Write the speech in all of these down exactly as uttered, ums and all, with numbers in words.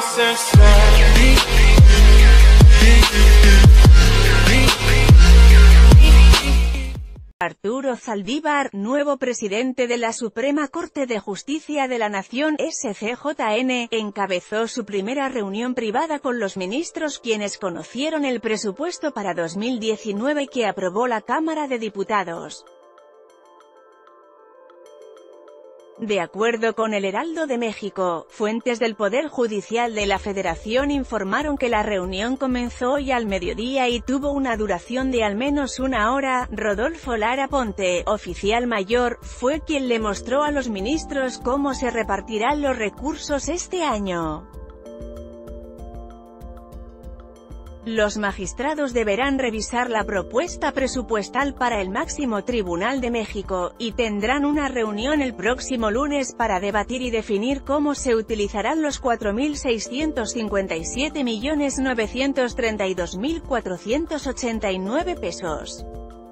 Arturo Saldívar, nuevo presidente de la Suprema Corte de Justicia de la Nación S C J N, encabezó su primera reunión privada con los ministros quienes conocieron el presupuesto para dos mil diecinueve que aprobó la Cámara de Diputados. De acuerdo con El Heraldo de México, fuentes del Poder Judicial de la Federación informaron que la reunión comenzó hoy al mediodía y tuvo una duración de al menos una hora. Rodolfo Lara Ponte, oficial mayor, fue quien le mostró a los ministros cómo se repartirán los recursos este año. Los magistrados deberán revisar la propuesta presupuestal para el máximo tribunal de México, y tendrán una reunión el próximo lunes para debatir y definir cómo se utilizarán los cuatro mil seiscientos cincuenta y siete millones novecientos treinta y dos mil cuatrocientos ochenta y nueve pesos.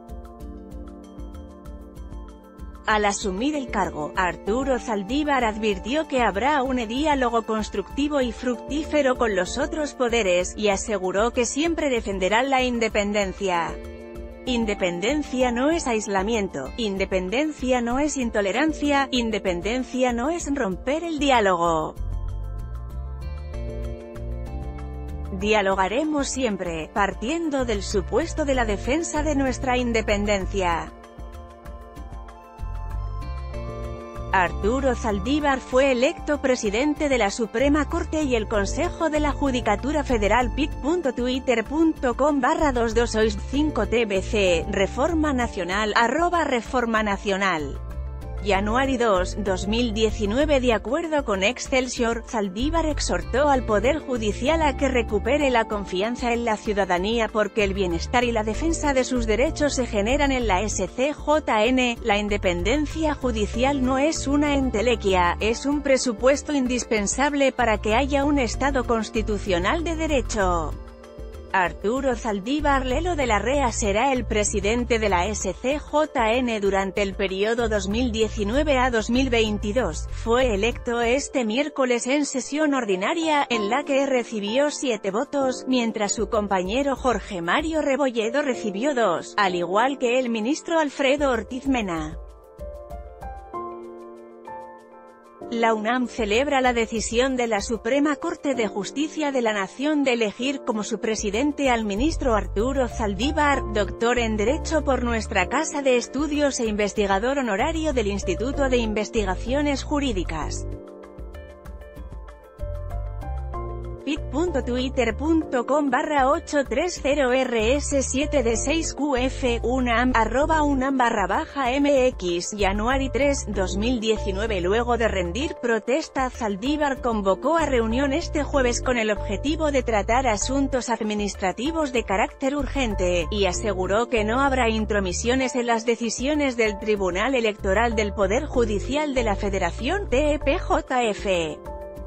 Al asumir el cargo, Arturo Saldívar advirtió que habrá un diálogo constructivo y fructífero con los otros poderes, y aseguró que siempre defenderán la independencia. Independencia no es aislamiento, independencia no es intolerancia, independencia no es romper el diálogo. Dialogaremos siempre, partiendo del supuesto de la defensa de nuestra independencia. Arturo Saldívar fue electo presidente de la Suprema Corte y el Consejo de la Judicatura Federal. Pit punto twitter punto com barra dos dos ocho cinco T B C, Reforma Nacional, arroba Reforma Nacional. Januari dos, dos mil diecinueve. De acuerdo con Excelsior, Saldívar exhortó al Poder Judicial a que recupere la confianza en la ciudadanía porque el bienestar y la defensa de sus derechos se generan en la S C J N. La independencia judicial no es una entelequia, es un presupuesto indispensable para que haya un Estado constitucional de derecho. Arturo Saldívar Lelo de la Rea será el presidente de la S C J N durante el periodo dos mil diecinueve a dos mil veintidós. Fue electo este miércoles en sesión ordinaria, en la que recibió siete votos, mientras su compañero Jorge Mario Rebolledo recibió dos, al igual que el ministro Alfredo Ortiz Mena. La UNAM celebra la decisión de la Suprema Corte de Justicia de la Nación de elegir como su presidente al ministro Arturo Saldívar, doctor en Derecho por nuestra Casa de Estudios e investigador honorario del Instituto de Investigaciones Jurídicas. Pit punto twitter punto com barra ocho tres cero R S siete D seis Q F, UNAM, arroba UNAM barra baja M X. Januari tres, dos mil diecinueve. Luego de rendir protesta, Saldívar convocó a reunión este jueves con el objetivo de tratar asuntos administrativos de carácter urgente, y aseguró que no habrá intromisiones en las decisiones del Tribunal Electoral del Poder Judicial de la Federación T E P J F.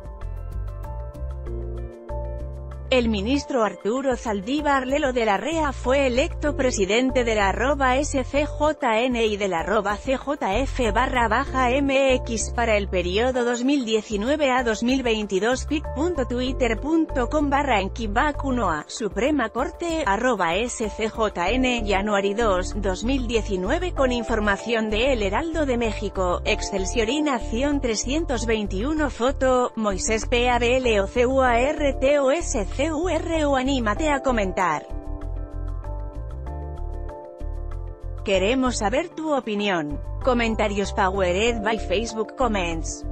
El ministro Arturo Saldívar Lelo de la Rea fue electo presidente de la arroba S C J N y de la arroba C J F barra baja M X para el periodo dos mil diecinueve a dos mil veintidós. Pit punto twitter punto com barra Enkibakunoa, Suprema Corte, arroba S C J N, Januari dos, dos mil diecinueve. Con información de El Heraldo de México, Excelsior y Nación trescientos veintiuno. Foto, Moisés P A B L O C U A R T O S C U R O. Anímate a comentar. Queremos saber tu opinión. Comentarios powered by Facebook Comments.